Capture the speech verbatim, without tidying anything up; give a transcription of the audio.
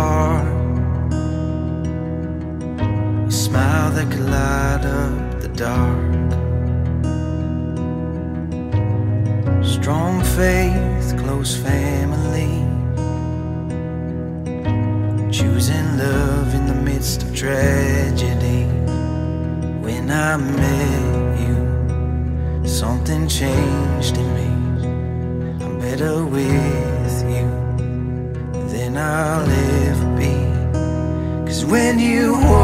heart. A smile that could light up the dark. Strong faith, close family. Choosing love in the midst of tragedy. When I met you, something changed in me. I'm better with you than I'll ever be. 'Cause when you